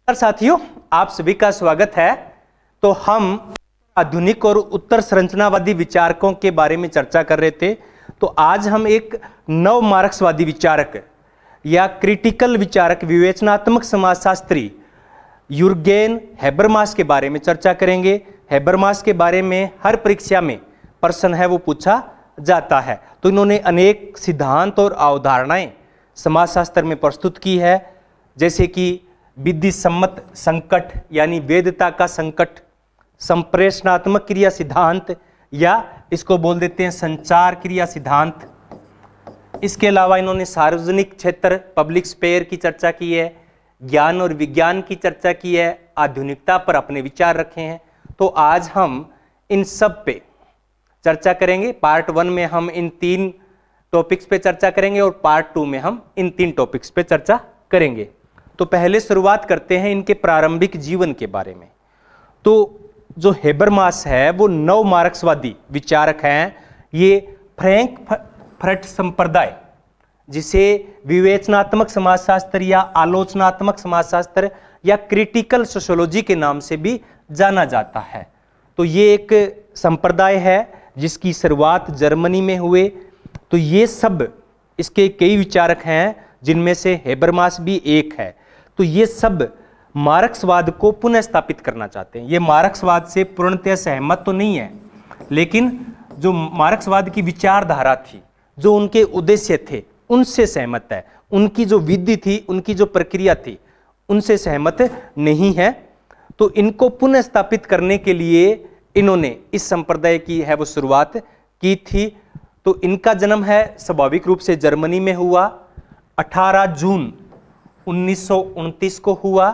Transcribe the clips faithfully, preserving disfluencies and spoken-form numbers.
साथियों, आप सभी का स्वागत है। तो हम आधुनिक और उत्तर संरचनावादी विचारकों के बारे में चर्चा कर रहे थे। तो आज हम एक नव मार्क्सवादी विचारक या क्रिटिकल विचारक, विवेचनात्मक समाजशास्त्री यूर्गेन हैबरमास के बारे में चर्चा करेंगे। हैबरमास के बारे में हर परीक्षा में प्रश्न है वो पूछा जाता है। तो इन्होंने अनेक सिद्धांत और अवधारणाएं समाजशास्त्र में प्रस्तुत की है, जैसे कि विधि सम्मत संकट यानी वेदता का संकट, संप्रेषणात्मक क्रिया सिद्धांत या इसको बोल देते हैं संचार क्रिया सिद्धांत। इसके अलावा इन्होंने सार्वजनिक क्षेत्र, पब्लिक स्पेयर की चर्चा की है, ज्ञान और विज्ञान की चर्चा की है, आधुनिकता पर अपने विचार रखे हैं। तो आज हम इन सब पे चर्चा करेंगे। पार्ट वन में हम इन तीन टॉपिक्स पे चर्चा करेंगे और पार्ट टू में हम इन तीन टॉपिक्स पे चर्चा करेंगे। तो पहले शुरुआत करते हैं इनके प्रारंभिक जीवन के बारे में। तो जो हैबरमास है वो नव मार्क्सवादी विचारक हैं। ये फ्रैंकफर्ट संप्रदाय, जिसे विवेचनात्मक समाजशास्त्र या आलोचनात्मक समाजशास्त्र या क्रिटिकल सोशियोलॉजी के नाम से भी जाना जाता है। तो ये एक संप्रदाय है जिसकी शुरुआत जर्मनी में हुए। तो ये सब इसके कई विचारक हैं, जिनमें से हैबरमास भी एक है। तो ये सब मार्क्सवाद को पुनः स्थापित करना चाहते हैं। ये मार्क्सवाद से पूर्णतः सहमत तो नहीं है, लेकिन जो मार्क्सवाद की विचारधारा थी, जो उनके उद्देश्य थे, उनसे सहमत है। उनकी जो विधि थी, उनकी जो प्रक्रिया थी, उनसे सहमत नहीं है। तो इनको पुनः स्थापित करने के लिए इन्होंने इस संप्रदाय की है वो शुरुआत की थी। तो इनका जन्म है स्वाभाविक रूप से जर्मनी में हुआ, अठारह जून उन्नीस सौ उनतीस को हुआ,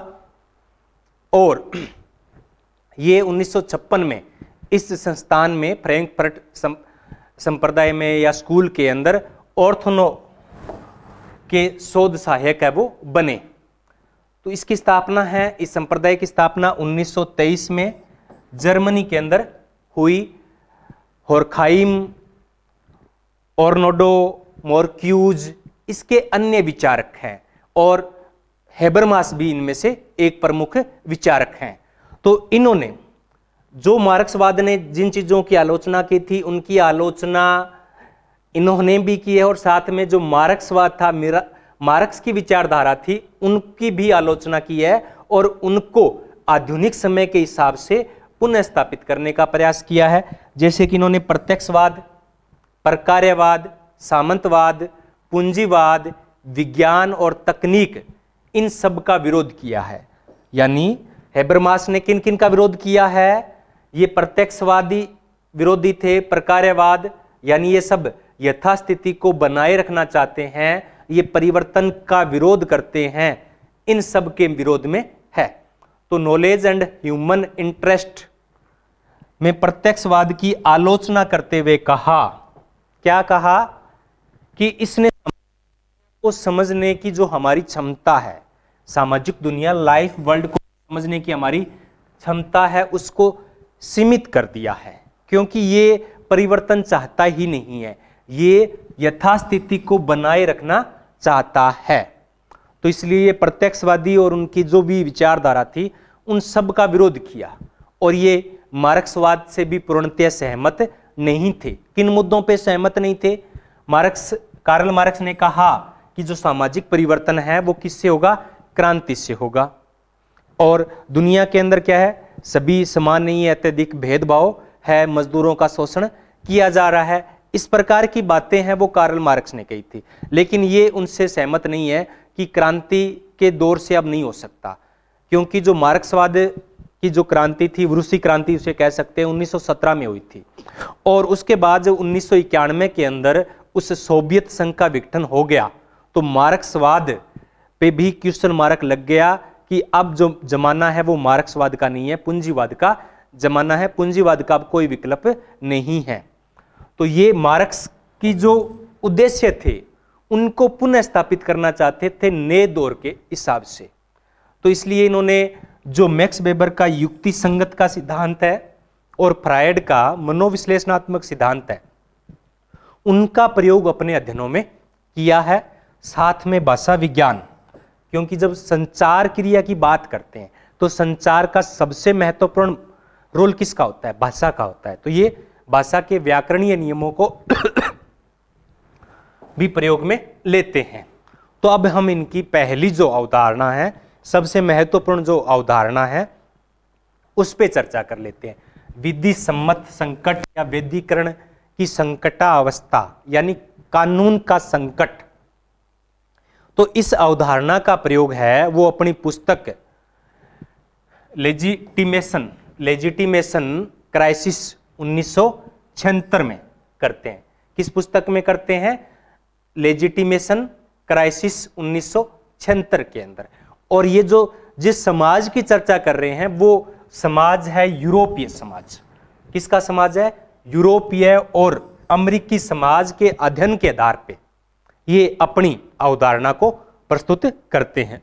और ये उन्नीस सौ छप्पन में इस संस्थान में फ्रैंकफर्ट संप्रदाय में या स्कूल के अंदर ऑर्थोनो के शोध सहायक है वो बने। तो इसकी स्थापना है, इस संप्रदाय की स्थापना उन्नीस सौ तेईस में जर्मनी के अंदर हुई। होर्खाइम, ऑर्नोडो, मोरक्यूज इसके अन्य विचारक हैं, और हैबरमास भी इनमें से एक प्रमुख विचारक हैं। तो इन्होंने जो मार्क्सवाद ने जिन चीजों की आलोचना की थी, उनकी आलोचना इन्होंने भी की है, और साथ में जो मार्क्सवाद था, मेरा मार्क्स की विचारधारा थी, उनकी भी आलोचना की है, और उनको आधुनिक समय के हिसाब से पुनः स्थापित करने का प्रयास किया है। जैसे कि इन्होंने प्रत्यक्षवाद, प्रकार्यवाद, सामंतवाद, पूंजीवाद, विज्ञान और तकनीक, इन सब का विरोध किया है। यानी हैबरमास ने किन किन का विरोध किया है? ये प्रत्यक्षवादी विरोधी थे, प्रकार्यवाद यानी ये सब यथास्थिति को बनाए रखना चाहते हैं, ये परिवर्तन का विरोध करते हैं, इन सब के विरोध में है। तो नॉलेज एंड ह्यूमन इंटरेस्ट में प्रत्यक्षवाद की आलोचना करते हुए कहा, क्या कहा? कि इसने को समझने की जो हमारी क्षमता है, सामाजिक दुनिया, लाइफ, वर्ल्ड को समझने की हमारी क्षमता है, उसको सीमित कर दिया है, क्योंकि ये परिवर्तन चाहता ही नहीं है, ये यथास्थिति को बनाए रखना चाहता है। तो इसलिए ये प्रत्यक्षवादी और उनकी जो भी विचारधारा थी, उन सब का विरोध किया, और ये मार्क्सवाद से भी पूर्णतः सहमत नहीं थे। किन मुद्दों पे सहमत नहीं थे? मार्क्स कार्ल मार्क्स ने कहा कि जो सामाजिक परिवर्तन है वो किससे होगा? क्रांति से होगा। और दुनिया के अंदर क्या है? सभी समान नहीं है, अत्यधिक भेदभाव है, मजदूरों का शोषण किया जा रहा है। इस प्रकार की बातें हैं वो कार्ल मार्क्स ने कही थी। लेकिन ये उनसे सहमत नहीं है कि क्रांति के दौर से अब नहीं हो सकता, क्योंकि जो मार्क्सवाद की जो क्रांति थी, रूसी क्रांति उसे कह सकते हैं, उन्नीस सौ सत्रह में हुई थी, और उसके बाद जो उन्नीस सौ इक्यानवे के अंदर उस सोवियत संघ का विघटन हो गया, तो मार्क्सवाद पे भी क्वेश्चन मार्क लग गया कि अब जो जमाना है वो मार्क्सवाद का नहीं है, पूंजीवाद का जमाना है, पूंजीवाद का अब कोई विकल्प नहीं है। तो ये मार्क्स की जो उद्देश्य थे, उनको पुनः स्थापित करना चाहते थे नए दौर के हिसाब से। तो इसलिए इन्होंने जो मैक्स वेबर का युक्ति संगत का सिद्धांत है और फ्रायड का मनोविश्लेषणात्मक सिद्धांत है, उनका प्रयोग अपने अध्ययनों में किया है। साथ में भाषा विज्ञान क्योंकि जब संचार क्रिया की बात करते हैं तो संचार का सबसे महत्वपूर्ण रोल किसका होता है? भाषा का होता है। तो ये भाषा के व्याकरणीय नियमों को भी प्रयोग में लेते हैं। तो अब हम इनकी पहली जो अवधारणा है, सबसे महत्वपूर्ण जो अवधारणा है, उस पे चर्चा कर लेते हैं। विधि सम्मत संकट या वैधीकरण की संकटावस्था यानी कानून का संकट। तो इस अवधारणा का प्रयोग है वो अपनी पुस्तक लेजिटिमेशन लेजिटिमेशन क्राइसिस उन्नीस सौ छिहत्तर में करते हैं। किस पुस्तक में करते हैं? लेजिटिमेशन क्राइसिस उन्नीस सौ छिहत्तर के अंदर। और ये जो जिस समाज की चर्चा कर रहे हैं वो समाज है यूरोपीय समाज। किसका समाज है? यूरोपीय और अमेरिकी समाज के अध्ययन के आधार पे ये अपनी अवधारणा को प्रस्तुत करते हैं।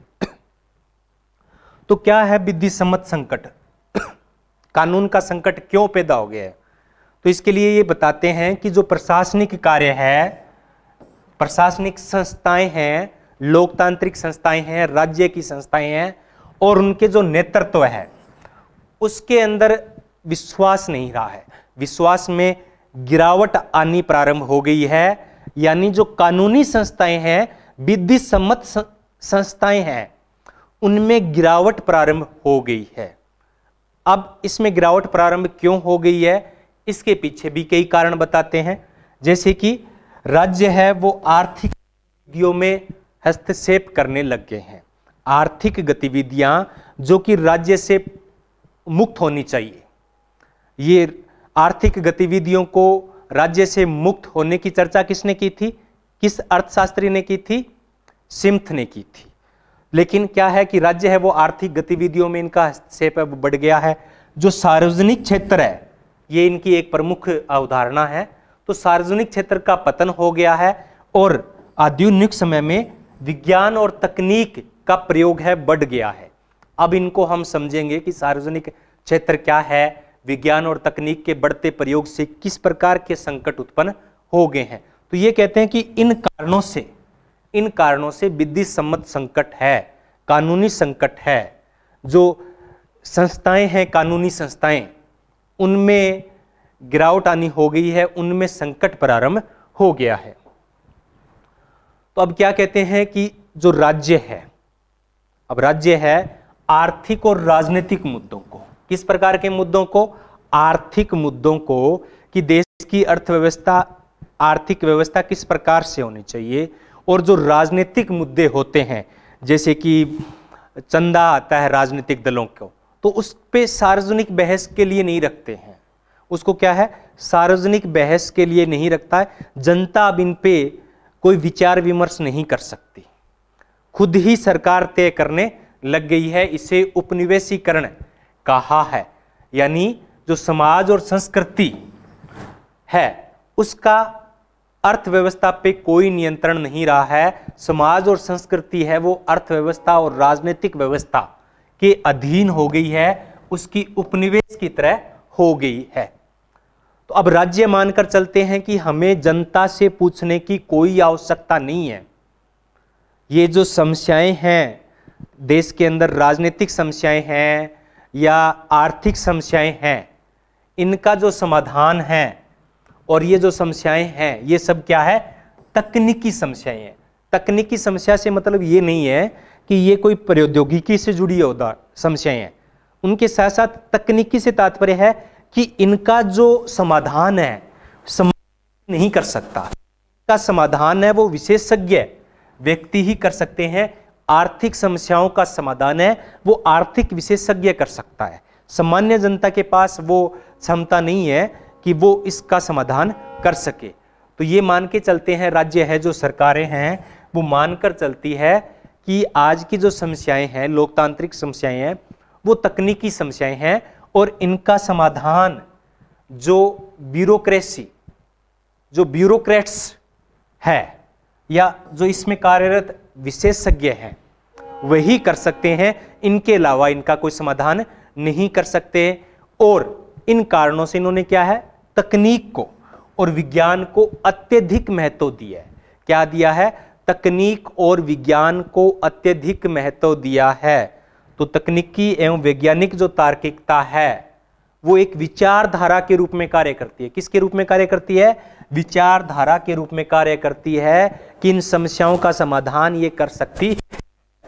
तो क्या है विधि सम्मत संकट? कानून का संकट क्यों पैदा हो गया है? तो इसके लिए ये बताते हैं कि जो प्रशासनिक कार्य है, प्रशासनिक संस्थाएं हैं, लोकतांत्रिक संस्थाएं हैं, राज्य की संस्थाएं हैं और उनके जो नेतृत्व है उसके अंदर विश्वास नहीं रहा है। विश्वास में गिरावट आनी प्रारंभ हो गई है। यानी जो कानूनी संस्थाएं हैं, विधि सम्मत संस्थाएं हैं, उनमें गिरावट प्रारंभ हो गई है। अब इसमें गिरावट प्रारंभ क्यों हो गई है? इसके पीछे भी कई कारण बताते हैं। जैसे कि राज्य है वो आर्थिक गतिविधियों में हस्तक्षेप करने लग गए हैं। आर्थिक गतिविधियां जो कि राज्य से मुक्त होनी चाहिए, ये आर्थिक गतिविधियों को राज्य से मुक्त होने की चर्चा किसने की थी? किस अर्थशास्त्री ने की थी? सिम्थ ने की थी। लेकिन क्या है कि राज्य है वो आर्थिक गतिविधियों में इनका हस्तक्षेप बढ़ गया है। जो सार्वजनिक क्षेत्र है ये इनकी एक प्रमुख अवधारणा है। तो सार्वजनिक क्षेत्र का पतन हो गया है और आधुनिक समय में विज्ञान और तकनीक का प्रयोग है बढ़ गया है। अब इनको हम समझेंगे कि सार्वजनिक क्षेत्र क्या है, विज्ञान और तकनीक के बढ़ते प्रयोग से किस प्रकार के संकट उत्पन्न हो गए हैं। तो ये कहते हैं कि इन कारणों से इन कारणों से विधि सम्मत संकट है, कानूनी संकट है। जो संस्थाएं हैं, कानूनी संस्थाएं, उनमें गिरावट आनी हो गई है, उनमें संकट प्रारंभ हो गया है। तो अब क्या कहते हैं कि जो राज्य है, अब राज्य है आर्थिक और राजनीतिक मुद्दों को, किस प्रकार के मुद्दों को? आर्थिक मुद्दों को, कि देश की अर्थव्यवस्था, आर्थिक व्यवस्था किस प्रकार से होनी चाहिए। और जो राजनीतिक मुद्दे होते हैं, जैसे कि चंदा आता है राजनीतिक दलों को, तो उस पे सार्वजनिक बहस के लिए नहीं रखते हैं। उसको क्या है? सार्वजनिक बहस के लिए नहीं रखता है। जनता अब इन पे कोई विचार विमर्श नहीं कर सकती, खुद ही सरकार तय करने लग गई है। इसे उपनिवेशीकरण कहा है। यानी जो समाज और संस्कृति है उसका अर्थव्यवस्था पे कोई नियंत्रण नहीं रहा है। समाज और संस्कृति है वो अर्थव्यवस्था और राजनीतिक व्यवस्था के अधीन हो गई है, उसकी उपनिवेश की तरह हो गई है। तो अब राज्य मानकर चलते हैं कि हमें जनता से पूछने की कोई आवश्यकता नहीं है। ये जो समस्याएं हैं देश के अंदर, राजनीतिक समस्याएं हैं या आर्थिक समस्याएं हैं, इनका जो समाधान है, और ये जो समस्याएं हैं ये सब क्या है? तकनीकी समस्याएं हैं। तकनीकी समस्या से मतलब ये नहीं है कि ये कोई प्रौद्योगिकी से जुड़ी समस्याएं हैं। उनके साथ साथ तकनीकी से तात्पर्य है कि इनका जो समाधान है समाधान नहीं कर सकता। इनका समाधान है वो विशेषज्ञ व्यक्ति ही कर सकते हैं। आर्थिक समस्याओं का समाधान है वो आर्थिक विशेषज्ञ कर सकता है। सामान्य जनता के पास वो क्षमता नहीं है कि वो इसका समाधान कर सके। तो ये मान के चलते हैं, राज्य है जो सरकारें हैं वो मानकर चलती है कि आज की जो समस्याएं हैं, लोकतांत्रिक समस्याएं हैं, वो तकनीकी समस्याएं हैं और इनका समाधान जो ब्यूरोक्रेसी, जो ब्यूरोक्रेट्स है या जो इसमें कार्यरत विशेषज्ञ हैं वही कर सकते हैं। इनके अलावा इनका कोई समाधान नहीं कर सकते। और इन कारणों से इन्होंने क्या है? तकनीक को और विज्ञान को अत्यधिक महत्व दिया है। क्या दिया है? तकनीक और विज्ञान को अत्यधिक महत्व दिया है। तो तकनीकी एवं वैज्ञानिक जो तार्किकता है वो एक विचारधारा के रूप में कार्य करती है। किसके रूप में कार्य करती है? विचारधारा के रूप में कार्य करती है कि इन समस्याओं का समाधान ये कर सकती है।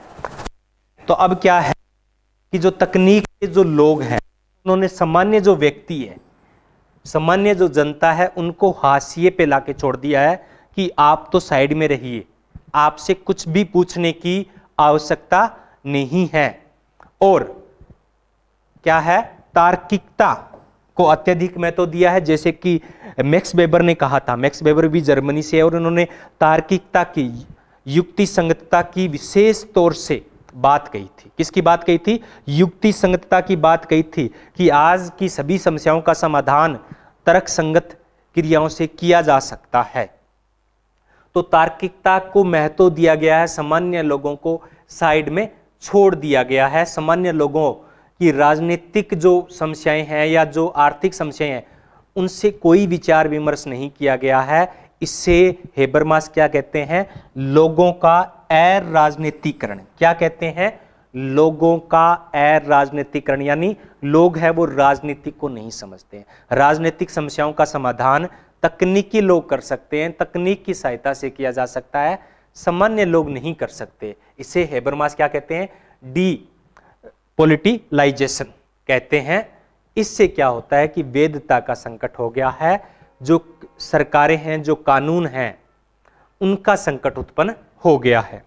तो अब क्या है कि जो तकनीक के जो लोग हैं उन्होंने सामान्य जो व्यक्ति है, सामान्य जो जनता है, उनको हाशिए पे लाके छोड़ दिया है कि आप तो साइड में रहिए, आपसे कुछ भी पूछने की आवश्यकता नहीं है। और क्या है? तार्किकता को अत्यधिक महत्व दिया है। जैसे कि मैक्स वेबर ने कहा था, मैक्स वेबर भी जर्मनी से है और उन्होंने तार्किकता की, युक्ति संगतता की विशेष तौर से बात कही थी। किसकी बात कही थी? युक्ति संगतता की बात कही थी कि आज की सभी समस्याओं का समाधान तर्क संगत क्रियाओं से किया जा सकता है। तो तार्किकता को महत्व दिया गया है, सामान्य लोगों को साइड में छोड़ दिया गया है। सामान्य लोगों की राजनीतिक जो समस्याएं हैं या जो आर्थिक समस्याएं हैं उनसे कोई विचार विमर्श नहीं किया गया है। इससे हेबरमास क्या कहते हैं? लोगों का अ राजनीतिकरण। क्या कहते हैं? लोगों का अ राजनीतिकरण, यानी लोग हैं वो राजनीति को नहीं समझते हैं। राजनीतिक समस्याओं का समाधान तकनीकी लोग कर सकते हैं, तकनीक की सहायता से किया जा सकता है, सामान्य लोग नहीं कर सकते। इसे हेबरमास क्या कहते हैं? डी पॉलिटिलाइजेशन कहते हैं। इससे क्या होता है कि वैधता का संकट हो गया है, जो सरकारें हैं, जो कानून हैं, उनका संकट उत्पन्न हो गया है।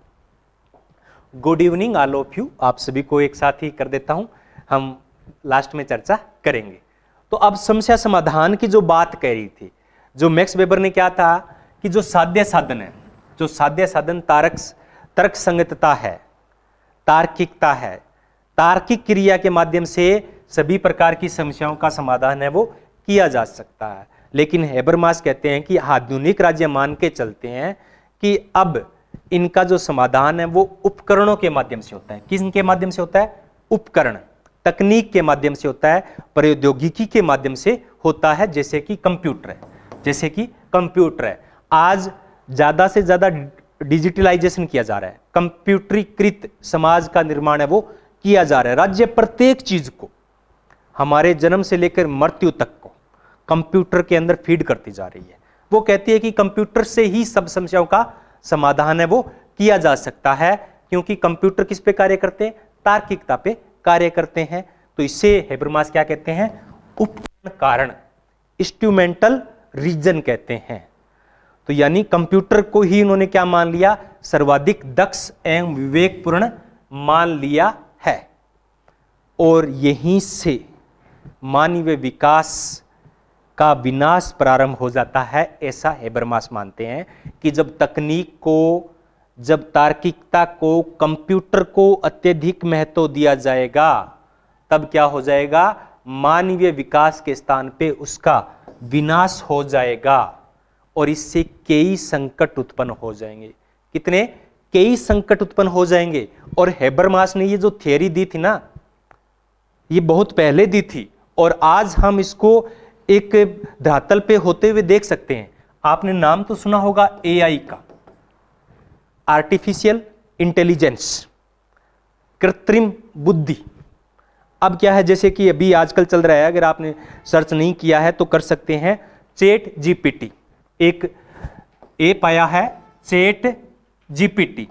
Good evening all of you, आप सभी को एक साथ ही कर देता हूं, हम लास्ट में चर्चा करेंगे। तो अब समस्या समाधान की जो बात कह रही थी, जो मैक्स वेबर ने क्या था कि जो साध्य साधन है, जो साध्य साधन तारक तर्क संगतता है, तार्किकता है, तार्किक क्रिया के माध्यम से सभी प्रकार की समस्याओं का समाधान है वो किया जा सकता है। लेकिन हेबरमास कहते हैं कि आधुनिक राज्य मान के चलते हैं कि अब इनका जो समाधान है वो उपकरणों के माध्यम से होता है। किसके माध्यम से होता है? उपकरण, तकनीक के माध्यम से होता है, प्रौद्योगिकी के माध्यम से होता है, जैसे कि कंप्यूटर है, जैसे कि कंप्यूटर है। आज ज्यादा से ज्यादा डिजिटलाइजेशन किया जा रहा है, कंप्यूटरीकृत समाज का निर्माण है वो किया जा रहा है। राज्य प्रत्येक चीज को, हमारे जन्म से लेकर मृत्यु तक को कंप्यूटर के अंदर फीड करती जा रही है। वो कहती है कि कंप्यूटर से ही सब समस्याओं का समाधान है वो किया जा सकता है, क्योंकि कंप्यूटर किस पे कार्य करते हैं? तार्किकता पे कार्य करते हैं। तो इससे हेबरमास क्या कहते हैं? उपकरण कारण, इंस्ट्रूमेंटल रीजन कहते हैं। तो यानी कंप्यूटर को ही इन्होंने क्या मान लिया? सर्वाधिक दक्ष एवं विवेकपूर्ण मान लिया है। और यहीं से मानवीय विकास का विनाश प्रारंभ हो जाता है, ऐसा हेबरमास मानते हैं कि जब तकनीक को, जब तार्किकता को, कंप्यूटर को अत्यधिक महत्व दिया जाएगा, तब क्या हो जाएगा? मानवीय विकास के स्थान पे उसका विनाश हो जाएगा और इससे कई संकट उत्पन्न हो जाएंगे। कितने? कई संकट उत्पन्न हो जाएंगे। और हेबरमास ने ये जो थियरी दी थी ना, ये बहुत पहले दी थी और आज हम इसको एक धरातल पे होते हुए देख सकते हैं। आपने नाम तो सुना होगा एआई का, आर्टिफिशियल इंटेलिजेंस, कृत्रिम बुद्धि। अब क्या है, जैसे कि अभी आजकल चल रहा है, अगर आपने सर्च नहीं किया है तो कर सकते हैं, चैट जीपीटी, एक ऐप आया है चैट जीपीटी,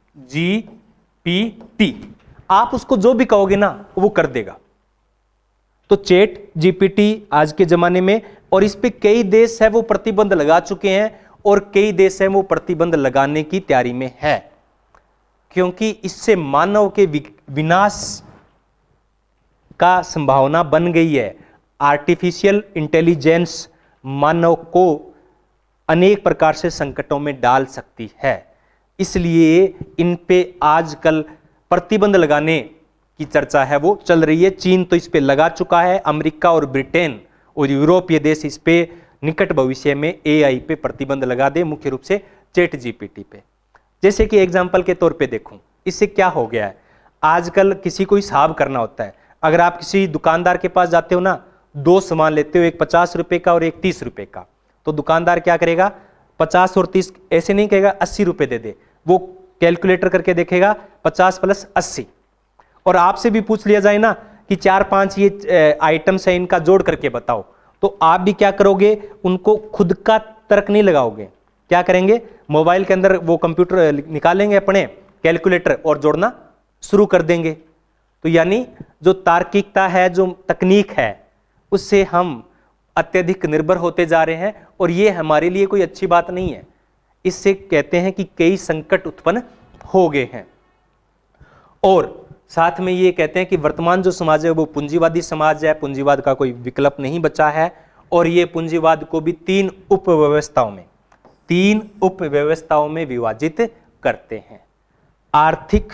जीपीटी। आप उसको जो भी कहोगे ना वो कर देगा। तो चैट जीपीटी आज के जमाने में, और इस पे कई देश है वो प्रतिबंध लगा चुके हैं और कई देश है वो प्रतिबंध लगाने की तैयारी में है, क्योंकि इससे मानव के विनाश का संभावना बन गई है। आर्टिफिशियल इंटेलिजेंस मानव को अनेक प्रकार से संकटों में डाल सकती है, इसलिए इन पे आजकल प्रतिबंध लगाने की चर्चा है वो चल रही है। चीन तो इस पे लगा चुका है, अमेरिका और ब्रिटेन और यूरोपीय देश इस पे निकट भविष्य में एआई पे प्रतिबंध लगा दे, मुख्य रूप से चैट जीपीटी पे। जैसे कि एग्जांपल के तौर पे देखूं, इससे क्या हो गया है, आजकल किसी को हिसाब करना होता है, अगर आप किसी दुकानदार के पास जाते हो ना, दो सामान लेते हो, एक पचास रुपए का और एक तीस रुपए का, तो दुकानदार क्या करेगा, पचास और तीस ऐसे नहीं कहेगा अस्सी रुपए दे दे, वो कैलकुलेटर करके देखेगा पचास प्लस अस्सी। और आपसे भी पूछ लिया जाए ना कि चार पांच ये आइटम्स है, इनका जोड़ करके बताओ, तो आप भी क्या करोगे, उनको खुद का तर्क नहीं लगाओगे, क्या करेंगे, मोबाइल के अंदर वो कंप्यूटर निकालेंगे अपने कैलकुलेटर और जोड़ना शुरू कर देंगे। तो यानी जो तार्किकता है, जो तकनीक है, उससे हम अत्यधिक निर्भर होते जा रहे हैं और ये हमारे लिए कोई अच्छी बात नहीं है। इससे कहते हैं कि कई संकट उत्पन्न हो गए हैं। और साथ में ये कहते हैं कि वर्तमान जो समाज है वो पूंजीवादी समाज है, पूंजीवाद का कोई विकल्प नहीं बचा है। और ये पूंजीवाद को भी तीन उपव्यवस्थाओं में तीन उपव्यवस्थाओं में विभाजित करते हैं, आर्थिक,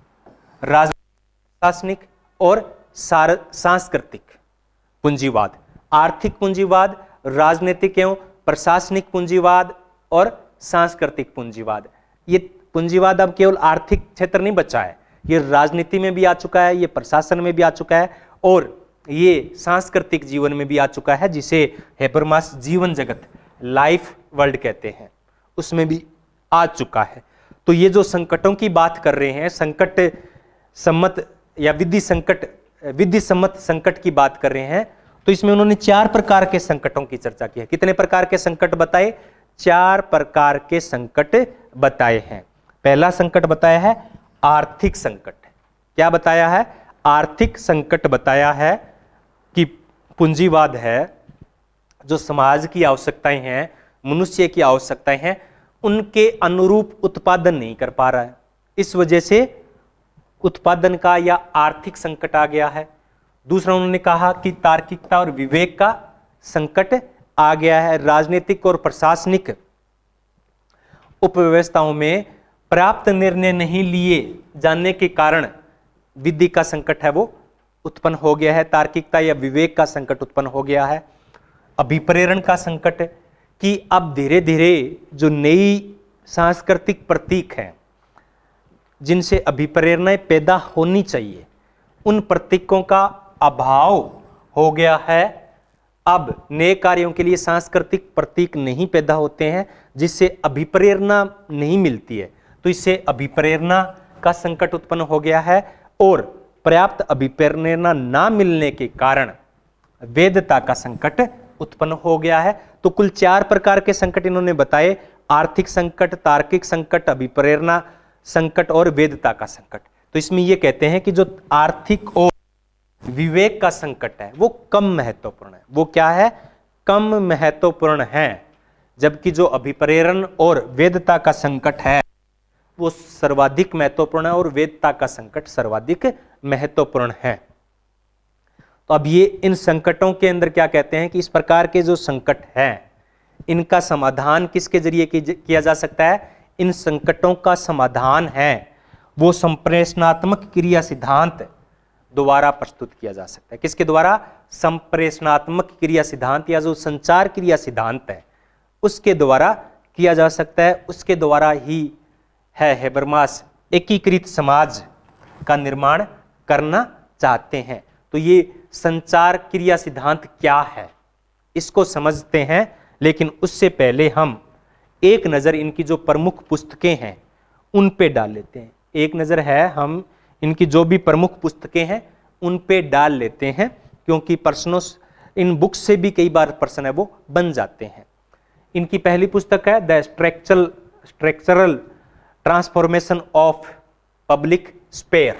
राजनीतिक और सांस्कृतिक पूंजीवाद। आर्थिक पूंजीवाद, राजनीतिक एवं प्रशासनिक पूंजीवाद और सांस्कृतिक पूंजीवाद। ये पूंजीवाद अब केवल आर्थिक क्षेत्र नहीं बचा है, ये राजनीति में भी आ चुका है, ये प्रशासन में भी आ चुका है और ये सांस्कृतिक जीवन में भी आ चुका है, जिसे हेबरमास जीवन जगत, लाइफ वर्ल्ड कहते हैं, उसमें भी आ चुका है। तो ये जो संकटों की बात कर रहे हैं, संकट सम्मत या विधि संकट, विधि सम्मत संकट की बात कर रहे हैं, तो इसमें उन्होंने चार प्रकार के संकटों की चर्चा की है। कितने प्रकार के संकट बताए, चार प्रकार के संकट बताए हैं। पहला संकट बताया है आर्थिक संकट। क्या बताया है, आर्थिक संकट बताया है कि पूंजीवाद है जो समाज की आवश्यकताएं हैं, मनुष्य की आवश्यकताएं हैं, उनके अनुरूप उत्पादन नहीं कर पा रहा है, इस वजह से उत्पादन का या आर्थिक संकट आ गया है। दूसरा उन्होंने कहा कि तार्किकता और विवेक का संकट आ गया है। राजनीतिक और प्रशासनिक उपव्यवस्थाओं में पर्याप्त निर्णय नहीं लिए जाने के कारण विधि का संकट है वो उत्पन्न हो गया है, तार्किकता या विवेक का संकट उत्पन्न हो गया है। अभिप्रेरण का संकट कि अब धीरे धीरे जो नई सांस्कृतिक प्रतीक हैं जिनसे अभिप्रेरणाएं पैदा होनी चाहिए, उन प्रतीकों का अभाव हो गया है। अब नए कार्यों के लिए सांस्कृतिक प्रतीक नहीं पैदा होते हैं, जिससे अभिप्रेरणा नहीं मिलती है, तो इससे अभिप्रेरणा का संकट उत्पन्न हो गया है। और पर्याप्त अभिप्रेरणा ना मिलने के कारण वेदता का संकट उत्पन्न हो गया है। तो कुल चार प्रकार के संकट इन्होंने बताए, आर्थिक संकट, तार्किक संकट, अभिप्रेरणा संकट और वेदता का संकट। तो इसमें यह कहते हैं कि जो आर्थिक और विवेक का संकट है वो कम महत्वपूर्ण है। वो क्या है, कम महत्वपूर्ण है, जबकि जो अभिप्रेरण और वेदता का संकट है वो सर्वाधिक महत्वपूर्ण है और वेदता का संकट सर्वाधिक महत्वपूर्ण है। तो अब ये इन संकटों के अंदर क्या कहते हैं कि इस प्रकार के जो संकट हैं इनका समाधान किसके जरिए किया जा सकता है, इन संकटों का समाधान है वो संप्रेषणात्मक क्रिया सिद्धांत द्वारा प्रस्तुत किया जा सकता है। किसके द्वारा, संप्रेषणात्मक क्रिया सिद्धांत या जो संचार क्रिया सिद्धांत है उसके द्वारा किया जा सकता है। उसके द्वारा ही है हेबरमास एकीकृत समाज का निर्माण करना चाहते हैं। तो ये संचार क्रिया सिद्धांत क्या है इसको समझते हैं, लेकिन उससे पहले हम एक नज़र इनकी जो प्रमुख पुस्तकें हैं उन पे डाल लेते हैं। एक नज़र है हम इनकी जो भी प्रमुख पुस्तकें हैं उन पे डाल लेते हैं, क्योंकि प्रश्नों इन बुक्स से भी कई बार प्रश्न है वो बन जाते हैं। इनकी पहली पुस्तक है the structural structural transformation of public sphere.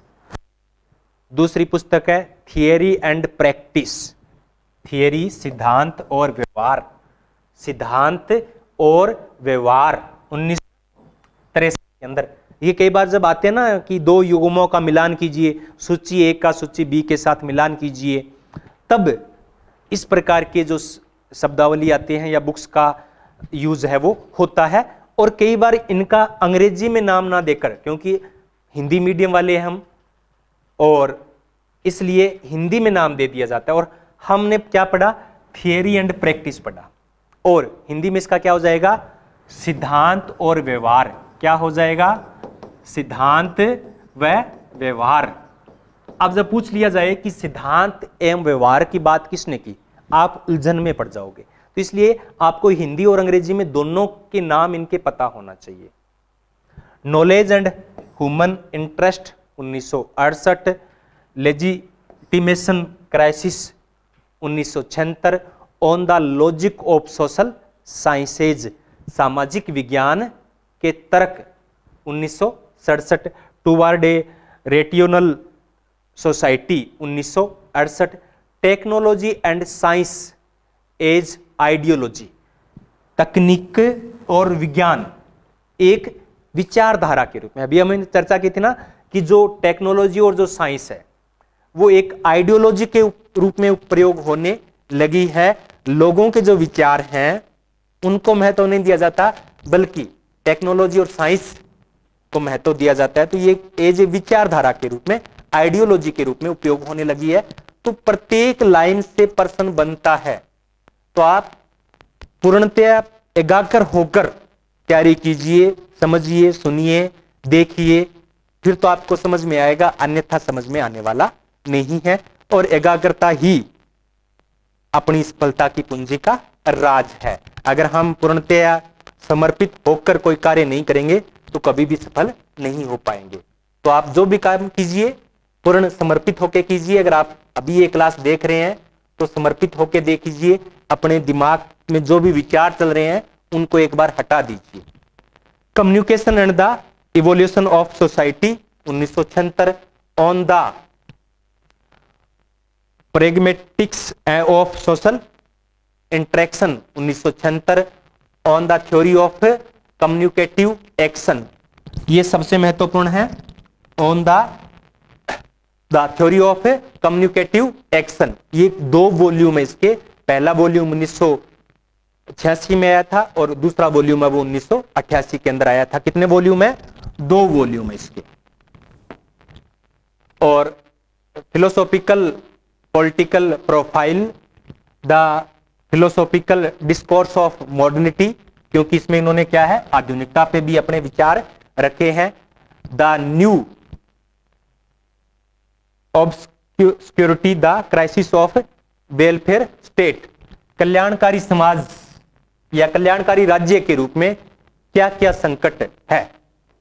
दूसरी पुस्तक है थियरी एंड प्रैक्टिस, थियरी सिद्धांत और व्यवहार, सिद्धांत और व्यवहार उन्नीस तिरसठ के अंदर। ये कई बार जब आते हैं ना कि दो युग्मों का मिलान कीजिए, सूची एक का सूची बी के साथ मिलान कीजिए, तब इस प्रकार के जो शब्दावली आते हैं या बुक्स का यूज है वो होता है। और कई बार इनका अंग्रेजी में नाम ना देकर, क्योंकि हिंदी मीडियम वाले हम और इसलिए हिंदी में नाम दे दिया जाता है। और हमने क्या पढ़ा, थियरी एंड प्रैक्टिस पढ़ा, और हिंदी में इसका क्या हो जाएगा, सिद्धांत और व्यवहार। क्या हो जाएगा, सिद्धांत व व्यवहार। अब जब पूछ लिया जाए कि सिद्धांत एवं व्यवहार की बात किसने की, आप उलझन में पड़ जाओगे। तो इसलिए आपको हिंदी और अंग्रेजी में दोनों के नाम इनके पता होना चाहिए। नॉलेज एंड ह्यूमन इंटरेस्ट उन्नीस सौ अड़सठ, लेजिटिमेशन क्राइसिस उन्नीस सौ छिहत्तर, on the logic of social sciences सामाजिक विज्ञान के तर्क उन्नीस सौ सड़सठ, टुवार्ड ए रेटियोनल सोसाइटी उन्नीस सौ अड़सठ, technology and science as ideology तकनीक और विज्ञान एक विचारधारा के रूप में। अभी हमने चर्चा की थी ना कि जो टेक्नोलॉजी और जो साइंस है वो एक आइडियोलॉजी के रूप में प्रयोग होने लगी है। लोगों के जो विचार हैं उनको महत्व नहीं दिया जाता, बल्कि टेक्नोलॉजी और साइंस को महत्व दिया जाता है। तो ये एज ए विचारधारा के रूप में, आइडियोलॉजी के रूप में उपयोग होने लगी है। तो प्रत्येक लाइन से प्रश्न बनता है, तो आप पूर्णतया एकाग्र होकर तैयारी कीजिए, समझिए, सुनिए, देखिए, फिर तो आपको समझ में आएगा, अन्यथा समझ में आने वाला नहीं है। और एकाग्रता ही अपनी सफलता की कुंजी का राज है। अगर हम पूर्णतया समर्पित होकर कोई कार्य नहीं करेंगे तो कभी भी सफल नहीं हो पाएंगे। तो आप जो भी काम कीजिए पूर्ण समर्पित होकर कीजिए। अगर आप अभी ये क्लास देख रहे हैं तो समर्पित होकर देखिए, अपने दिमाग में जो भी विचार चल रहे हैं उनको एक बार हटा दीजिए। Communication and the evolution of society उन्नीस सौ छिहत्तर, on the pragmatics of social interaction उन्नीस सौ छिहत्तर, on the theory of communicative action, ये सबसे महत्वपूर्ण है। On the the theory of communicative action, ये दो वॉल्यूम है इसके। पहला वॉल्यूम उन्नीस सौ छियासी में आया था और दूसरा वॉल्यूम है वो उन्नीस सौ अट्ठासी के अंदर आया था। कितने वॉल्यूम है? दो वॉल्यूम है इसके। और philosophical political profile, the philosophical discourse of modernity, क्योंकि इसमें इन्होंने क्या है, आधुनिकता पे भी अपने विचार रखे हैं। The new obscurity, the crisis of welfare state, कल्याणकारी समाज या कल्याणकारी राज्य के रूप में क्या क्या संकट है।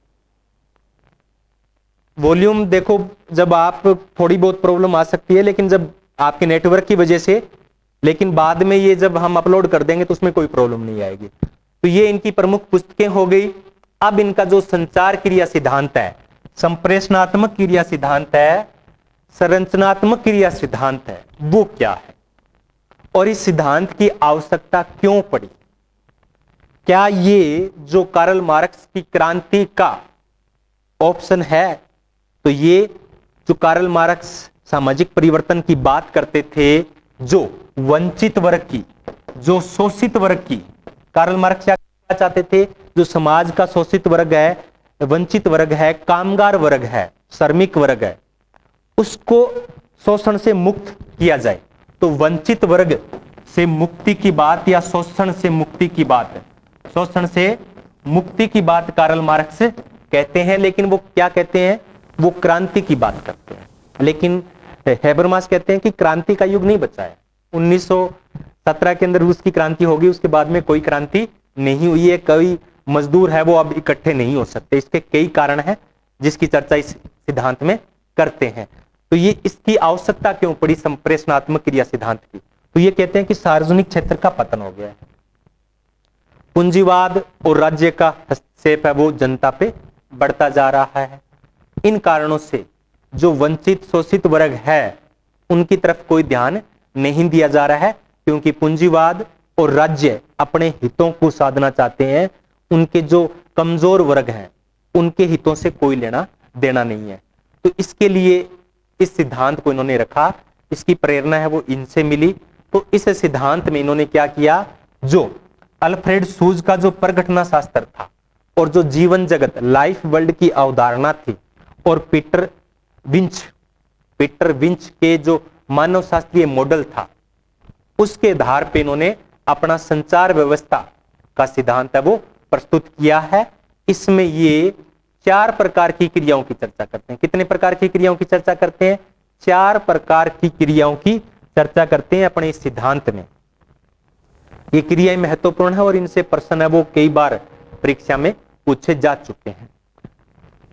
वॉल्यूम देखो, जब आप थोड़ी बहुत प्रॉब्लम आ सकती है, लेकिन जब आपके नेटवर्क की वजह से, लेकिन बाद में ये जब हम अपलोड कर देंगे तो उसमें कोई प्रॉब्लम नहीं आएगी। तो ये इनकी प्रमुख पुस्तकें हो गई। अब इनका जो संचार क्रिया सिद्धांत है, संप्रेषणात्मक क्रिया सिद्धांत है, संरचनात्मक क्रिया सिद्धांत है, वो क्या है और इस सिद्धांत की आवश्यकता क्यों पड़ी। क्या ये जो कार्ल मार्क्स की क्रांति का ऑप्शन है? तो ये जो कार्ल मार्क्स सामाजिक परिवर्तन की बात करते थे, जो वंचित वर्ग की, जो शोषित वर्ग की, कार्ल मार्क्स क्या चाहते थे? जो समाज का शोषित वर्ग है, वंचित वर्ग है, कामगार वर्ग है, श्रमिक वर्ग है, उसको शोषण से मुक्त किया जाए। तो वंचित वर्ग से मुक्ति की बात या शोषण से मुक्ति की बात है, शोषण से मुक्ति की बात कार्ल मार्क्स कहते हैं। लेकिन वो क्या कहते हैं? वो क्रांति की बात करते हैं। लेकिन हेबरमास कहते हैं कि क्रांति का युग नहीं बचा है। उन्नीस सौ सत्रह के अंदर रूस की क्रांति होगी, उसके बाद में कोई क्रांति नहीं हुई है। कई मजदूर है वो अब इकट्ठे नहीं हो सकते। इसके कई कारण हैं जिसकी चर्चा इस सिद्धांत में करते हैं। तो ये इसकी आवश्यकता क्यों पड़ी संप्रेषणात्मक क्रिया सिद्धांत की? तो ये कहते हैं कि सार्वजनिक क्षेत्र का पतन हो गया है, पूंजीवाद और राज्य का हस्तक्षेप है वो जनता पे बढ़ता जा रहा है। इन कारणों से जो वंचित शोषित वर्ग है उनकी तरफ कोई ध्यान नहीं दिया जा रहा है, क्योंकि पूंजीवाद और राज्य अपने हितों को साधना चाहते हैं। उनके जो कमजोर वर्ग हैं उनके हितों से कोई लेना देना नहीं है। तो इसके लिए इस सिद्धांत को इन्होंने रखा, इसकी प्रेरणा है वो इनसे मिली। तो इस सिद्धांत में इन्होंने क्या किया, जो अल्फ्रेड सूज का जो परघटना शास्त्र था और जो जीवन जगत लाइफ वर्ल्ड की अवधारणा थी, और पीटर विंच पीटर विंच के जो मानव शास्त्रीय मॉडल था, उसके आधार पे इन्होंने अपना संचार व्यवस्था का सिद्धांत है वो प्रस्तुत किया है। इसमें ये चार प्रकार की क्रियाओं की चर्चा करते हैं। कितने प्रकार की क्रियाओं की चर्चा करते हैं? चार प्रकार की क्रियाओं की चर्चा करते हैं अपने इस सिद्धांत में। ये क्रियाएं महत्वपूर्ण है और इनसे प्रश्न है वो कई बार परीक्षा में पूछे जा चुके हैं।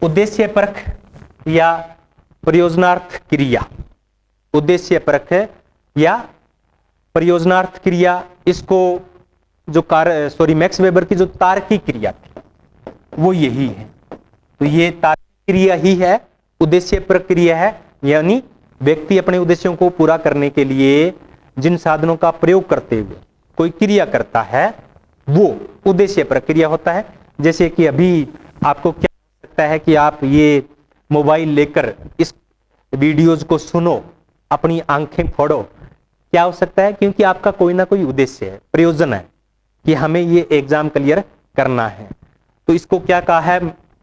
उद्देश्यपरक या प्रयोजनार्थ क्रिया, उद्देश्यपरक या प्रयोजनार्थ क्रिया, इसको जो कार्य सॉरी मैक्स वेबर की जो तार्किक क्रिया थी वो यही है। तो ये तार्किक क्रिया ही है, उद्देश्यपरक क्रिया है, यानी व्यक्ति अपने उद्देश्यों को पूरा करने के लिए जिन साधनों का प्रयोग करते हुए कोई क्रिया करता है वो उद्देश्यपरक क्रिया होता है। जैसे कि अभी आपको क्या हो सकता है कि आप ये मोबाइल लेकर इस वीडियोज को सुनो, अपनी आंखें फोड़ो, क्या हो सकता है? क्योंकि आपका कोई ना कोई उद्देश्य है, प्रयोजन है कि हमें ये एग्जाम क्लियर करना है। तो इसको क्या कहा है?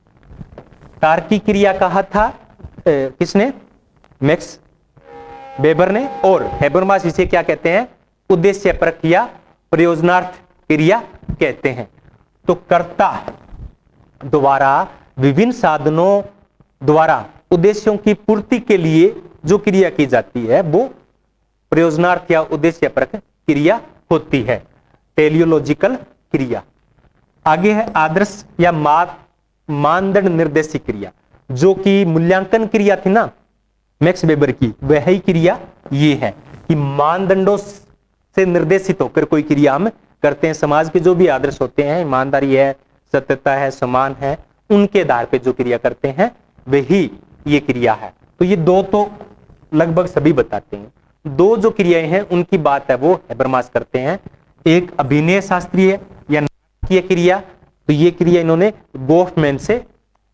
तार्किक क्रिया कहा था ए, किसने? मैक्स वेबर ने। और हेबरमास इसे क्या कहते हैं? उद्देश्यपरक या प्रयोजनार्थ क्रिया कहते हैं। तो कर्ता द्वारा विभिन्न साधनों द्वारा उद्देश्यों की पूर्ति के लिए जो क्रिया की जाती है वो प्रयोजनार्थ या उद्देश्यपरक क्रिया होती है, टेलियोलॉजिकल क्रिया। आगे है आदर्श या मानदंड निर्देशी क्रिया, जो कि मूल्यांकन क्रिया थी ना मैक्स वेबर की, वही क्रिया ये है कि मानदंडों से निर्देशित होकर कोई क्रिया हम करते हैं। समाज के जो भी आदर्श होते हैं, ईमानदारी है, सत्यता है, सम्मान है, उनके आधार पे जो क्रिया करते हैं वही ये क्रिया है। तो ये दो तो लगभग सभी बताते हैं। दो जो क्रियाएं हैं उनकी बात है वो हेबरमास करते हैं। एक अभिनय शास्त्रीय या नाटकीय क्रिया, तो ये क्रिया इन्होंने गोफमैन से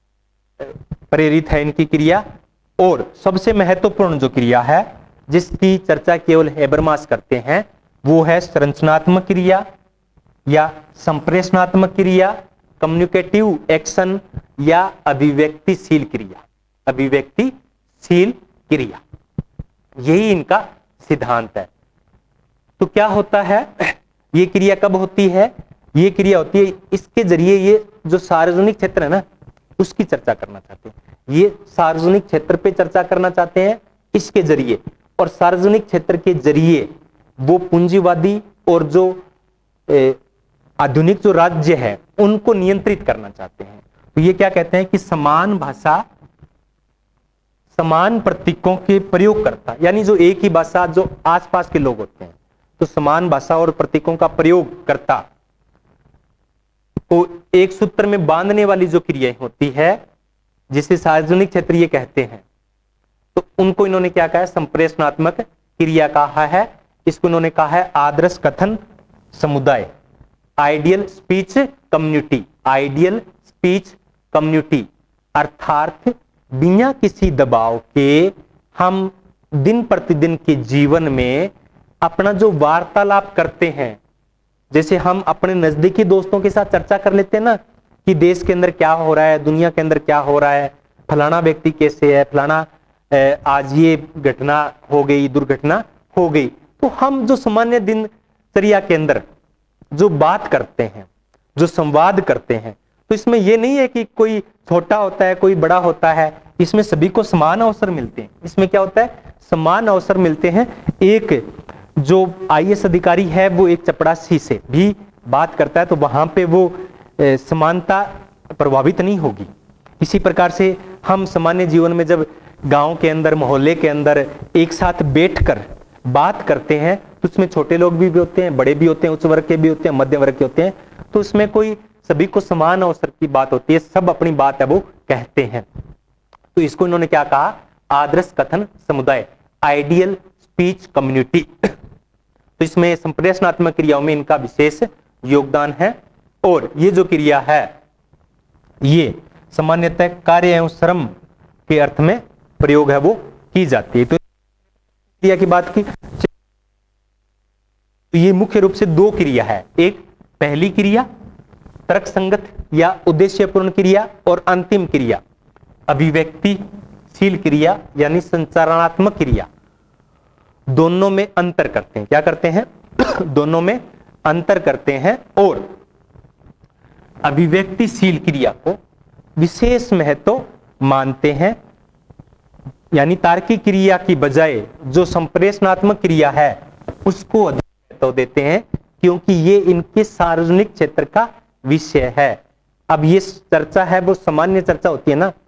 प्रेरित है इनकी क्रिया। और सबसे महत्वपूर्ण जो क्रिया है जिसकी चर्चा केवल हेबरमास करते हैं वो है संरचनात्मक क्रिया या संप्रेषणात्मक क्रिया, कम्युनिकेटिव एक्शन या अभिव्यक्तिशील क्रिया, अभिव्यक्तिशील क्रिया, यही इनका सिद्धांत है। तो क्या होता है? ये क्रिया कब होती है? ये क्रिया होती है इसके जरिए ये जो सार्वजनिक क्षेत्र है ना उसकी चर्चा करना चाहते हैं। ये सार्वजनिक क्षेत्र पे चर्चा करना चाहते हैं इसके जरिए, और सार्वजनिक क्षेत्र के जरिए वो पूंजीवादी और जो आधुनिक जो राज्य है उनको नियंत्रित करना चाहते हैं। तो ये क्या कहते हैं कि समान भाषा, समान प्रतीकों के प्रयोग करता, यानी जो एक ही भाषा जो आसपास के लोग होते हैं तो समान भाषा और प्रतीकों का प्रयोग करता को एक सूत्र में बांधने वाली जो क्रियाएं होती है जिसे सार्वजनिक क्षेत्र ये कहते हैं, तो उनको इन्होंने क्या कहा है? संप्रेषणात्मक क्रिया कहा है। इसको इन्होंने कहा है आदर्श कथन समुदाय, ideal speech community, ideal speech community, अर्थात बिना किसी दबाव के हम दिन प्रतिदिन के जीवन में अपना जो वार्तालाप करते हैं, जैसे हम अपने नजदीकी दोस्तों के साथ चर्चा कर लेते हैं ना कि देश के अंदर क्या हो रहा है, दुनिया के अंदर क्या हो रहा है, फलाना व्यक्ति कैसे है, फलाना आज ये घटना हो गई, दुर्घटना हो गई। तो हम जो सामान्य दिनचर्या के अंदर जो बात करते हैं, जो संवाद करते हैं, तो इसमें ये नहीं है कि कोई छोटा होता है कोई बड़ा होता है, इसमें सभी को समान अवसर मिलते हैं। इसमें क्या होता है? समान अवसर मिलते हैं। एक जो आई ए एस अधिकारी है वो एक चपरासी से भी बात करता है तो वहां पे वो ए, समानता प्रभावित नहीं होगी। इसी प्रकार से हम सामान्य जीवन में जब गांव के अंदर, मोहल्ले के अंदर एक साथ बैठकर बात करते हैं तो उसमें छोटे लोग भी, भी होते हैं, बड़े भी होते हैं, उच्च वर्ग के भी होते हैं, मध्य वर्ग के होते हैं, तो उसमें कोई सभी को समान अवसर की बात होती है, सब अपनी बात है वो कहते हैं। तो इसको इन्होंने क्या कहा? आदर्श कथन समुदाय, आइडियल स्पीच कम्युनिटी। तो इसमें संप्रेषणात्मक क्रियाओं में इनका विशेष योगदान है। और ये जो क्रिया है ये सामान्यतः कार्य एवं श्रम के अर्थ में प्रयोग है वो की जाती है। तो क्रिया की बात की तो ये मुख्य रूप से दो क्रिया है, एक पहली क्रिया तर्क संगत या उद्देश्यपूर्ण क्रिया, और अंतिम क्रिया अभिव्यक्तिशील क्रिया यानी संचारणात्मक क्रिया। दोनों में अंतर करते हैं। क्या करते हैं? दोनों में अंतर करते हैं और अभिव्यक्तिशील क्रिया को विशेष महत्व मानते हैं, यानी तार्किक क्रिया की बजाय जो संप्रेषणात्मक क्रिया है उसको अधिक महत्व देते हैं क्योंकि ये इनके सार्वजनिक क्षेत्र का विषय है। अब ये चर्चा है वो सामान्य चर्चा होती है ना,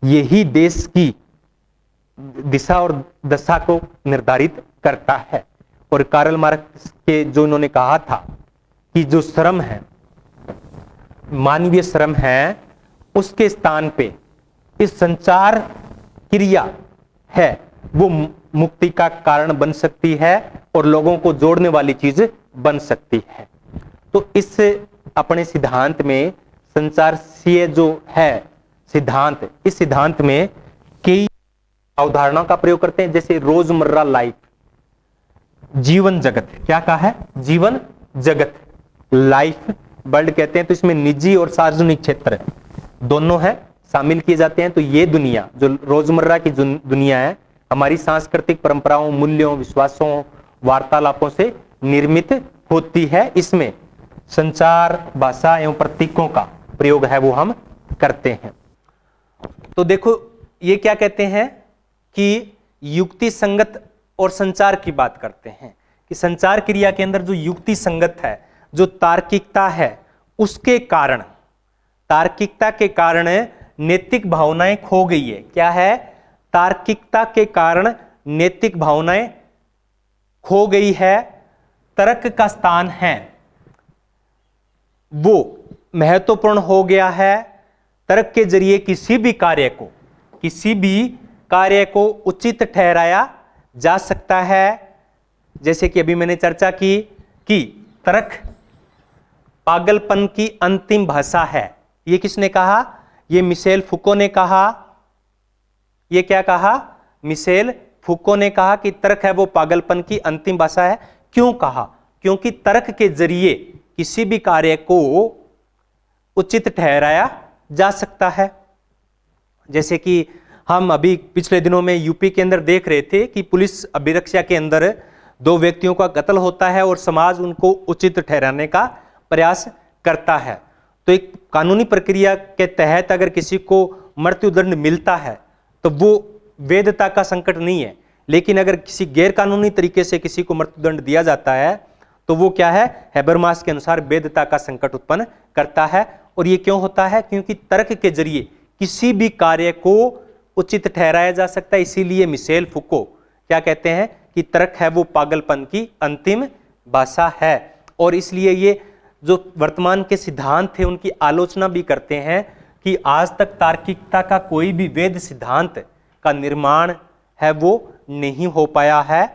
यही देश की दिशा और दशा को निर्धारित करता है। और कार्ल मार्क्स के जो इन्होंने कहा था कि जो श्रम है, मानवीय श्रम है, उसके स्थान पे इस संचार क्रिया है वो मुक्ति का कारण बन सकती है और लोगों को जोड़ने वाली चीज बन सकती है। तो इस अपने सिद्धांत में संचारशीय जो है सिद्धांत, इस सिद्धांत में कई अवधारणाओं का प्रयोग करते हैं, जैसे रोजमर्रा लाइफ, जीवन जगत। क्या कहा है? जीवन जगत, लाइफ वर्ल्ड कहते हैं। तो इसमें निजी और सार्वजनिक क्षेत्र दोनों है, शामिल किए जाते हैं। तो ये दुनिया जो रोजमर्रा की दुनिया है, हमारी सांस्कृतिक परंपराओं, मूल्यों, विश्वासों, वार्तालापों से निर्मित होती है। इसमें संचार, भाषा एवं प्रतीकों का प्रयोग है वो हम करते हैं। तो देखो ये क्या कहते हैं कि युक्ति संगत और संचार की बात करते हैं कि संचार क्रिया के अंदर जो युक्ति संगत है, जो तार्किकता है, उसके कारण, तार्किकता के कारण नैतिक भावनाएं खो गई है। क्या है? तार्किकता के कारण नैतिक भावनाएं खो गई है। तर्क का स्थान है वो महत्वपूर्ण हो गया है। तर्क के जरिए किसी भी कार्य को किसी भी कार्य को उचित ठहराया जा सकता है। जैसे कि अभी मैंने चर्चा की कि तर्क पागलपन की अंतिम भाषा है। ये किसने कहा? ये मिशेल फुको ने कहा। ये क्या कहा? मिशेल फुको ने कहा कि तर्क है वो पागलपन की अंतिम भाषा है। क्यों कहा? क्योंकि तर्क के जरिए किसी भी कार्य को उचित ठहराया जा सकता है। जैसे कि हम अभी पिछले दिनों में यूपी के अंदर देख रहे थे कि पुलिस अभिरक्षा के अंदर दो व्यक्तियों का कत्ल होता है और समाज उनको उचित ठहराने का प्रयास करता है। तो एक कानूनी प्रक्रिया के तहत अगर किसी को मृत्युदंड मिलता है तो वो वैधता का संकट नहीं है, लेकिन अगर किसी गैर कानूनी तरीके से किसी को मृत्युदंड दिया जाता है तो वो क्या है? हैबरमास के अनुसार वैधता का संकट उत्पन्न करता है। और ये क्यों होता है? क्योंकि तर्क के जरिए किसी भी कार्य को उचित ठहराया जा सकता है। इसीलिए मिशेल फुको क्या कहते हैं कि तर्क है वो पागलपन की अंतिम भाषा है। और इसलिए ये जो वर्तमान के सिद्धांत थे उनकी आलोचना भी करते हैं कि आज तक तार्किकता का कोई भी वैध सिद्धांत का निर्माण है वो नहीं हो पाया है।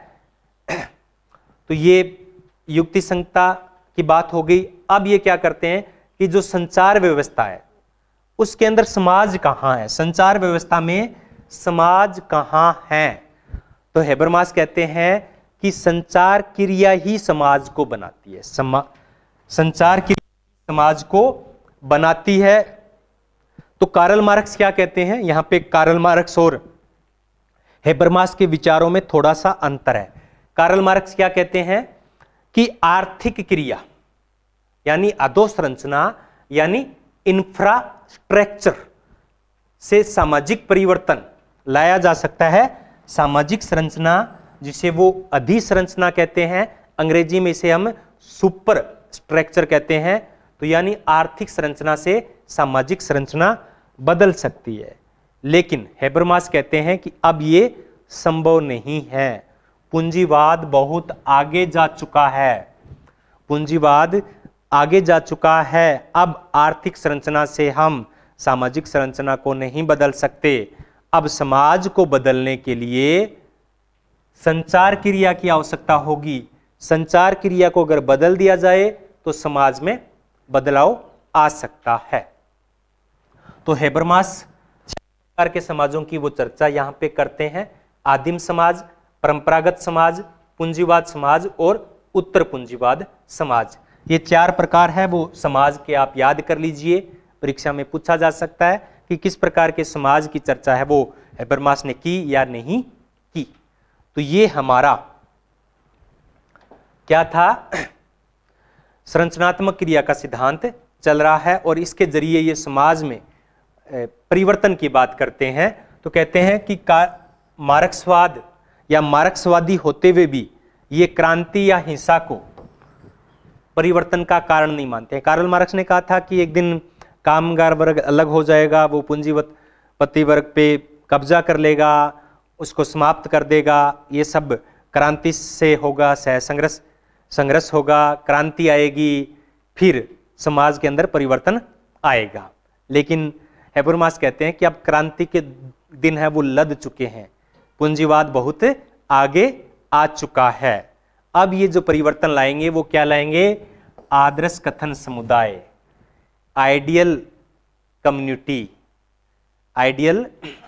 तो ये युक्ति संगता की बात हो गई। अब ये क्या करते हैं कि जो संचार व्यवस्था है उसके अंदर समाज कहाँ है, संचार व्यवस्था में समाज कहाँ है? तो हैबरमास कहते हैं कि संचार क्रिया ही समाज को बनाती है। समा संचार क्रिया समाज को बनाती है। तो कार्ल मार्क्स क्या कहते हैं? यहां पे कार्ल मार्क्स और हैबरमास के विचारों में थोड़ा सा अंतर है। कार्ल मार्क्स क्या कहते हैं कि आर्थिक क्रिया यानी अधोसंरचना यानी इंफ्रास्ट्रक्चर से सामाजिक परिवर्तन लाया जा सकता है। सामाजिक संरचना जिसे वो अधिसंरचना कहते हैं, अंग्रेजी में इसे हम सुपर स्ट्रक्चर कहते हैं। तो यानी आर्थिक संरचना से सामाजिक संरचना बदल सकती है। लेकिन हैबरमास कहते हैं कि अब ये संभव नहीं है। पूंजीवाद बहुत आगे जा चुका है, पूंजीवाद आगे जा चुका है। अब आर्थिक संरचना से हम सामाजिक संरचना को नहीं बदल सकते। अब समाज को बदलने के लिए संचार क्रिया की आवश्यकता होगी। संचार क्रिया को अगर बदल दिया जाए तो समाज में बदलाव आ सकता है। तो हैबरमास छह प्रकार के समाजों की वो चर्चा यहाँ पे करते हैं। आदिम समाज, परंपरागत समाज, पूंजीवाद समाज और उत्तर पूंजीवाद समाज। ये चार प्रकार है वो समाज के, आप याद कर लीजिए, परीक्षा में पूछा जा सकता है कि किस प्रकार के समाज की चर्चा है वो हैबरमास ने की या नहीं की। तो ये हमारा क्या था? संरचनात्मक क्रिया का सिद्धांत चल रहा है और इसके जरिए ये समाज में परिवर्तन की बात करते हैं। तो कहते हैं कि मार्क्सवाद या मार्क्सवादी होते हुए भी ये क्रांति या हिंसा को परिवर्तन का कारण नहीं मानते हैं। कार्ल मार्क्स ने कहा था कि एक दिन कामगार वर्ग अलग हो जाएगा, वो पूंजीवत पति वर्ग पे कब्जा कर लेगा, उसको समाप्त कर देगा, ये सब क्रांति से होगा, सह संघर्ष संघर्ष होगा, क्रांति आएगी, फिर समाज के अंदर परिवर्तन आएगा। लेकिन हेबरमास कहते हैं कि अब क्रांति के दिन है वो लद चुके हैं, पूंजीवाद बहुत आगे आ चुका है। अब ये जो परिवर्तन लाएंगे वो क्या लाएंगे? आदर्श कथन समुदाय, आइडियल कम्युनिटी, आइडियल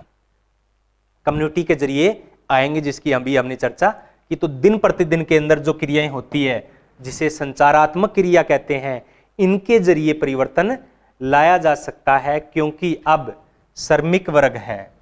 कम्युनिटी के जरिए आएंगे, जिसकी अभी हमने चर्चा की। तो दिन प्रतिदिन के अंदर जो क्रियाएं होती है, जिसे संचारात्मक क्रिया कहते हैं, इनके जरिए परिवर्तन लाया जा सकता है, क्योंकि अब श्रमिक वर्ग है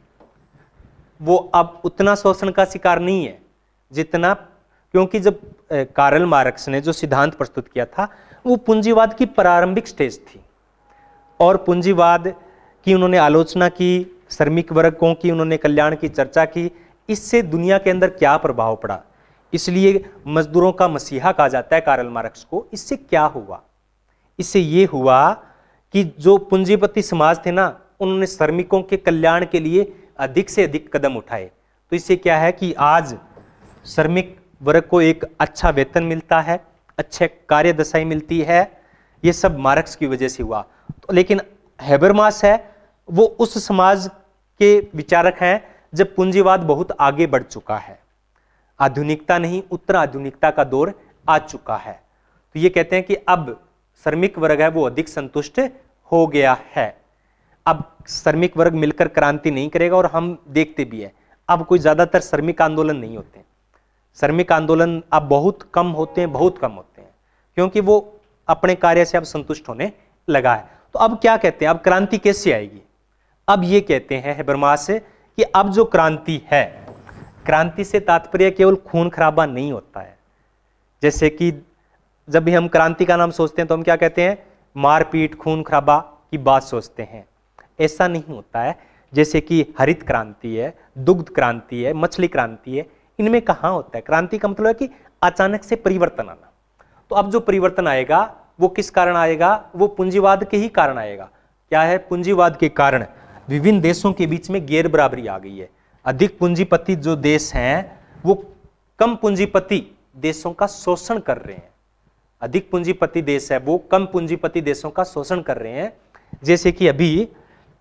वो अब उतना शोषण का शिकार नहीं है जितना, क्योंकि जब कार्ल मार्क्स ने जो सिद्धांत प्रस्तुत किया था वो पूंजीवाद की प्रारंभिक स्टेज थी, और पूंजीवाद की उन्होंने आलोचना की, श्रमिक वर्गों की उन्होंने कल्याण की चर्चा की। इससे दुनिया के अंदर क्या प्रभाव पड़ा, इसलिए मजदूरों का मसीहा कहा जाता है कार्ल मार्क्स को। इससे क्या हुआ? इससे ये हुआ कि जो पूंजीपति समाज थे ना, उन्होंने श्रमिकों के कल्याण के लिए अधिक से अधिक कदम उठाए। तो इससे क्या है कि आज श्रमिक वर्ग को एक अच्छा वेतन मिलता है, अच्छे कार्य दशाएं मिलती है, ये सब मार्क्स की वजह से हुआ। तो लेकिन हेबरमास है वो उस समाज के विचारक हैं जब पूंजीवाद बहुत आगे बढ़ चुका है, आधुनिकता नहीं उत्तर आधुनिकता का दौर आ चुका है। तो ये कहते हैं कि अब श्रमिक वर्ग है वो अधिक संतुष्ट हो गया है, अब श्रमिक वर्ग मिलकर क्रांति नहीं करेगा। और हम देखते भी है अब कोई ज्यादातर श्रमिक आंदोलन नहीं होते, श्रमिक आंदोलन अब बहुत कम होते हैं, बहुत कम होते हैं, क्योंकि वो अपने कार्य से अब संतुष्ट होने लगा है। तो अब क्या कहते हैं, अब क्रांति कैसे आएगी? अब ये कहते हैं हेबरमास से कि अब जो क्रांति है, क्रांति से तात्पर्य केवल खून खराबा नहीं होता है। जैसे कि जब भी हम क्रांति का नाम सोचते हैं तो हम क्या कहते हैं, मारपीट खून खराबा की बात सोचते हैं। ऐसा नहीं होता है। जैसे कि हरित क्रांति है, दुग्ध क्रांति है, मछली क्रांति है, इनमें कहाँ होता है? क्रांति का मतलब है कि अचानक से परिवर्तन आना। तो अब जो परिवर्तन आएगा वो किस कारण आएगा? वो पूंजीवाद के ही कारण आएगा। क्या है? पूंजीवाद के कारण विभिन्न देशों के बीच में गैर बराबरी आ गई है। अधिक पूंजीपति जो देश हैं वो कम पूंजीपति देशों का शोषण कर रहे हैं। अधिक पूंजीपति देश है वो कम पूंजीपति देशों का शोषण कर रहे हैं। जैसे कि अभी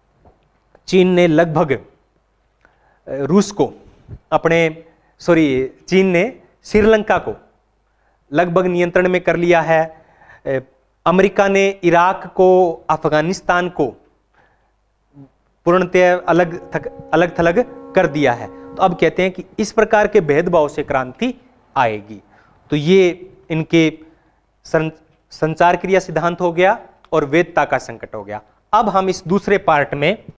चीन ने लगभग रूस को अपने सॉरी चीन ने श्रीलंका को लगभग नियंत्रण में कर लिया है। अमेरिका ने इराक को, अफगानिस्तान को पूर्णतः अलग थक, अलग थलग कर दिया है। तो अब कहते हैं कि इस प्रकार के भेदभाव से क्रांति आएगी। तो ये इनके संचार क्रिया सिद्धांत हो गया और वेदता का संकट हो गया। अब हम इस दूसरे पार्ट में